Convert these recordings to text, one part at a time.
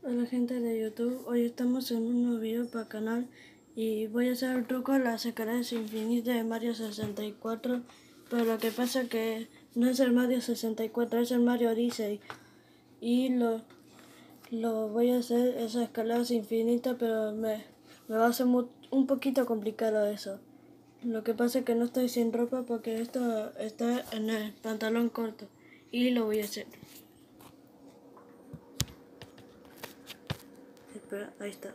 Hola gente de YouTube, hoy estamos en un nuevo video para el canal y voy a hacer el truco de las escaleras infinitas de Mario 64, pero lo que pasa es que no es el Mario 64, es el Mario Odyssey y lo voy a hacer esas escaleras infinitas, pero me va a ser un poquito complicado eso. Lo que pasa es que no estoy sin ropa porque esto está en el pantalón corto y lo voy a hacer. Espera, ahí está.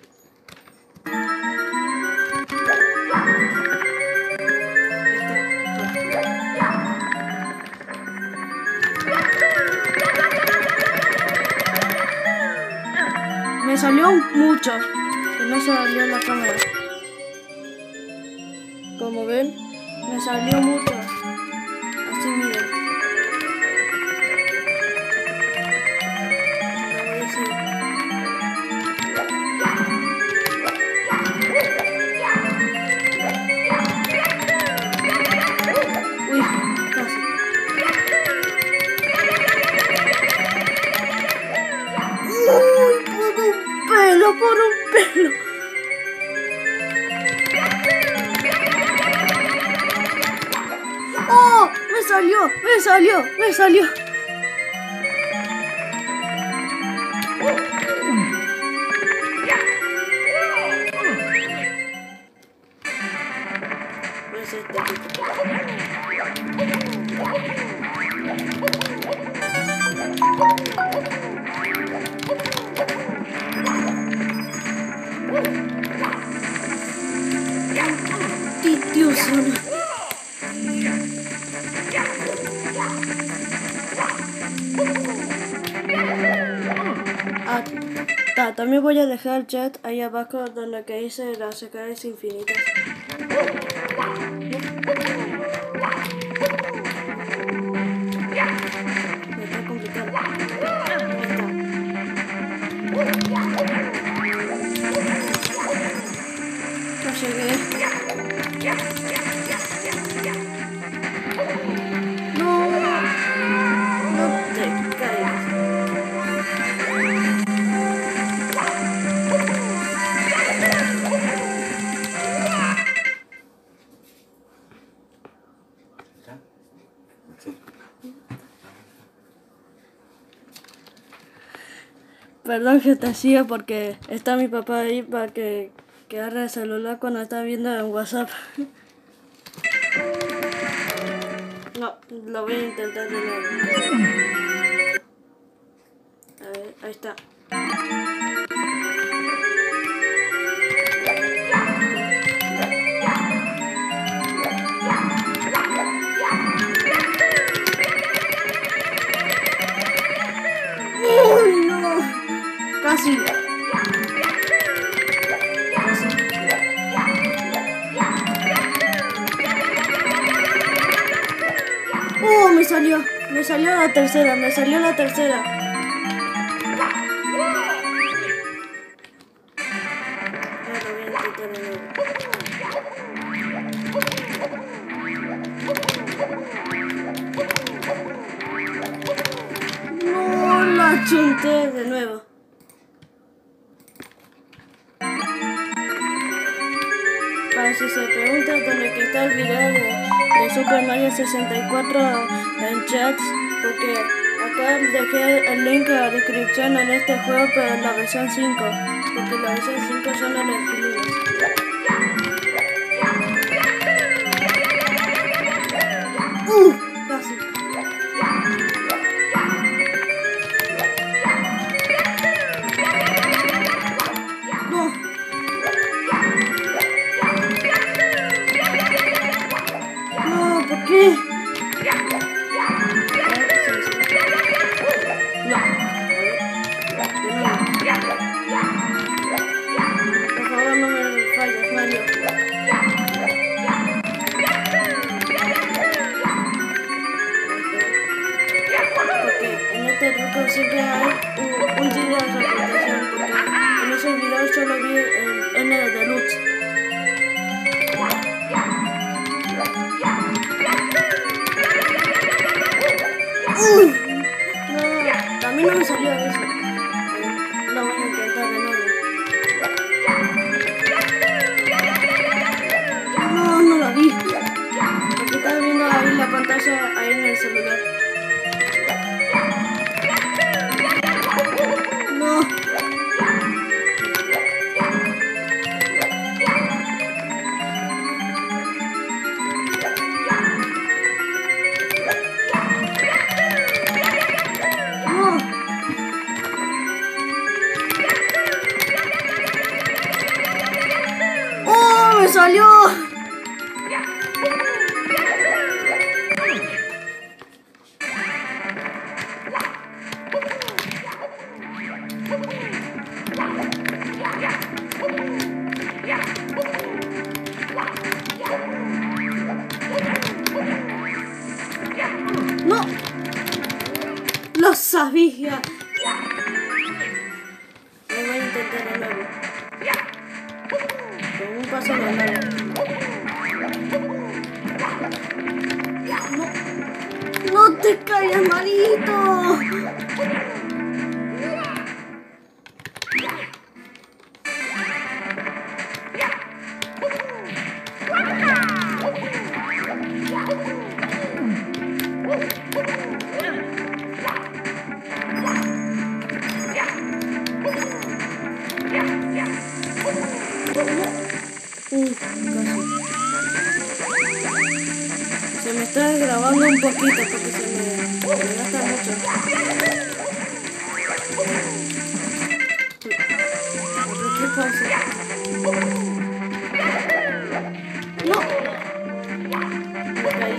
Me salió mucho, que no salió en la cámara. Como ven, me salió mucho. Así miren. Lo voy a hacer. Uy, casi. Uy, por un pelo. ¡Oh! Me salió. Pues este tipo. Dios mío. También voy a dejar el chat ahí abajo donde que hice las escaleras infinitas. Me está complicado. No llegué. No te caigas. Perdón que te siga porque está mi papá ahí para que agarre el celular cuando está viendo en WhatsApp. No, lo voy a intentar de nuevo. A ver, ahí está. ¡Uy, no! Casi. ¡Oh, me salió la tercera, Ahora voy a intentar de nuevo. No, la chunté de nuevo. Para si se preguntan dónde que está el video de Super Mario 64 en chats, porque acá dejé el link en la descripción en este juego, pero en la versión 5, porque la versión 5 son elegibles. Casi. No. No, ¿por qué? No. Por favor, no me falles, Mario. Porque en este truco siempre hay un tiro de repetición, porque en ese video solo vi el N de Deluxe. Uy, no, también no me salió eso. Lo voy salió! ¡No! ¡Lo sabía! Me voy a intentar de nuevo. Con un paso normal. ¡No! ¡No te caigas, malito! Se me está grabando un poquito porque se me gasta mucho. ¿Qué pasa? ¡No! Me caí.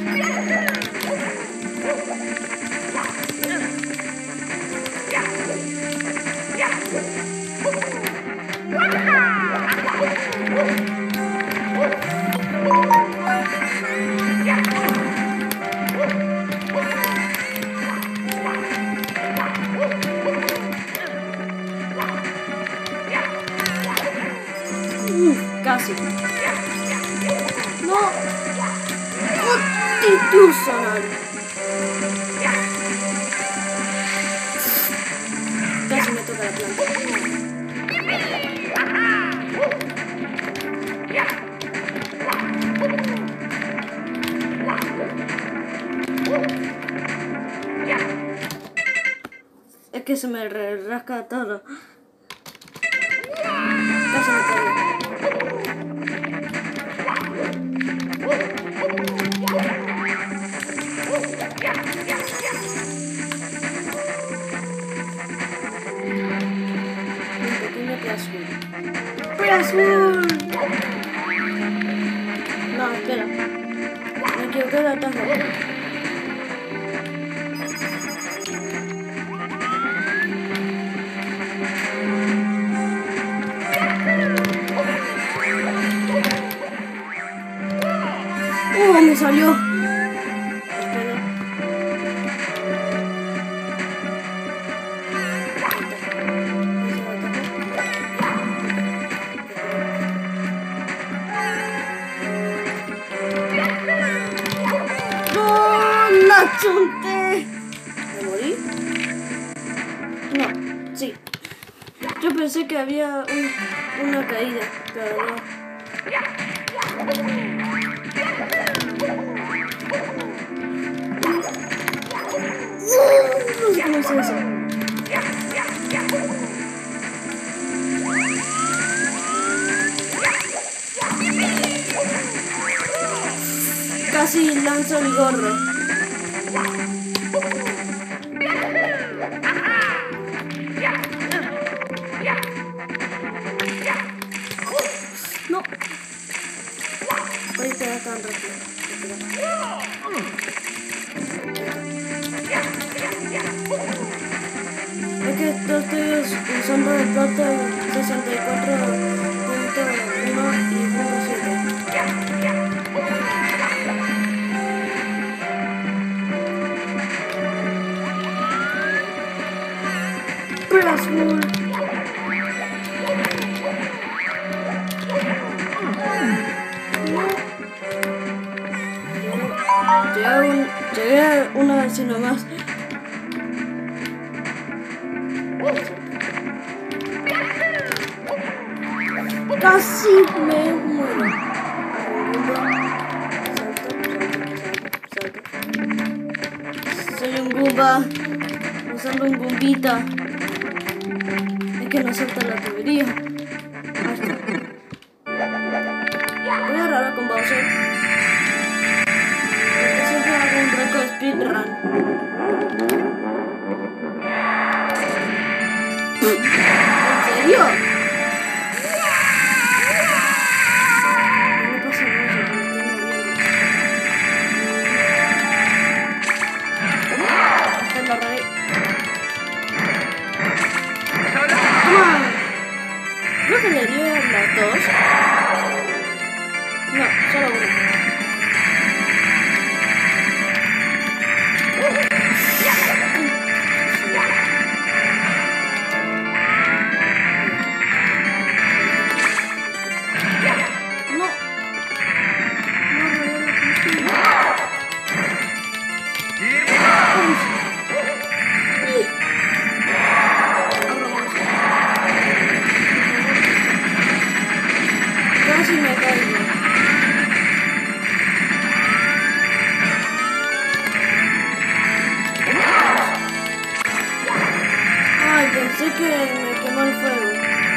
Casi. No. Constitucional. Casi me toca la planta. Es que se me rasca todo. Casi me caigo. ¡Azul! No, espera. Me equivoqué de atajo. Me salió. ¡Chunté! ¿Me morí? No, sí. Yo pensé que había una caída, pero no. No sé cómo es eso. Casi lanzo el gorro. No. Voy a quedar tan rápido. Es que estoy usando el plato 64.1 y 1.7. Azul. Llegué a una vecina más. Casi me muero. Soy un Goomba usando un Goombita. Es que no salta la tubería. Voy a agarrar con Bowser. Porque siempre hago un récord speedrun. ¿En serio? que le dio las dos. No, solo una. Casi me caigo. Ay, pensé que me quemó el fuego.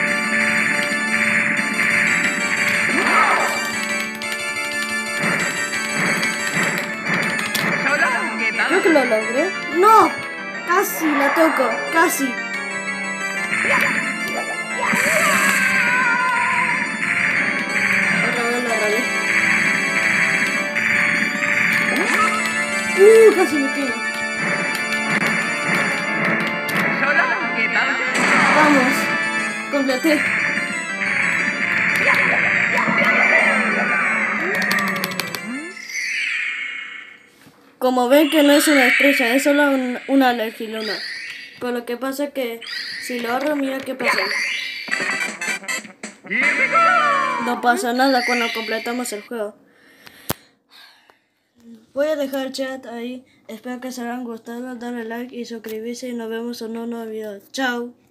Creo que lo logré. ¡No! Casi la toco, casi. Otra vez la rayé. Casi me quedo. Vamos, completé. Como ven que no es una estrella, es solo una alergiluna. Pero lo que pasa es que si lo agarro, mira qué pasa. No pasa nada cuando completamos el juego. Voy a dejar el chat ahí. Espero que se hayan gustado. Darle like y suscribirse y nos vemos en un nuevo video. Chao.